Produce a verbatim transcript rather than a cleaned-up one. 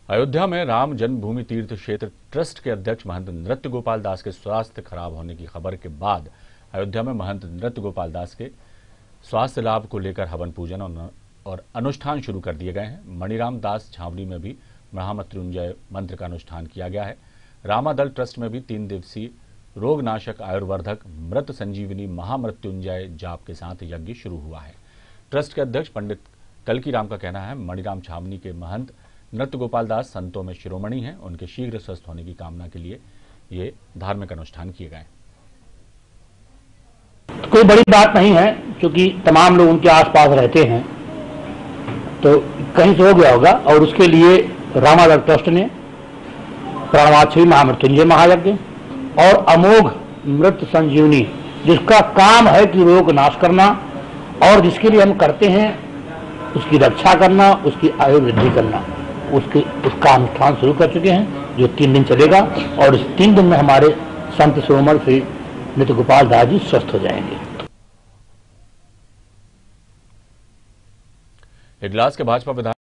अयोध्या में राम जन्मभूमि तीर्थ क्षेत्र ट्रस्ट के अध्यक्ष महंत नृत्य गोपाल दास के स्वास्थ्य खराब होने की खबर के बाद अयोध्या में महंत नृत्य गोपाल दास के स्वास्थ्य लाभ को लेकर हवन पूजन और अनुष्ठान शुरू कर दिए गए हैं। मणिराम दास छावनी में भी महामृत्युंजय मंत्र का अनुष्ठान किया गया है। रामादल ट्रस्ट में भी तीन दिवसीय रोगनाशक आयुर्वर्धक मृत संजीवनी महामृत्युंजय जाप के साथ यज्ञ शुरू हुआ है। ट्रस्ट के अध्यक्ष पंडित कलकी राम का कहना है, मणिराम छावनी के महंत नृत्य गोपाल दास संतों में शिरोमणि हैं। उनके शीघ्र स्वस्थ होने की कामना के लिए ये धार्मिक अनुष्ठान किए गए। कोई बड़ी बात नहीं है, क्योंकि तमाम लोग उनके आसपास रहते हैं, तो कहीं से हो गया होगा। और उसके लिए रामादल ट्रस्ट ने प्राणवाचवी महामृत्युंजय महायज्ञ और अमोघ मृत संजीवनी, जिसका काम है कि रोग नाश करना और जिसके लिए हम करते हैं उसकी रक्षा करना, उसकी आयु वृद्धि करना, उसके उसका अनुष्ठान शुरू कर चुके हैं, जो तीन दिन चलेगा। और इस तीन दिन में हमारे संत शिरोमणि श्री नृत्य गोपाल दास जी स्वस्थ हो जाएंगे। इगलास के भाजपा विधायक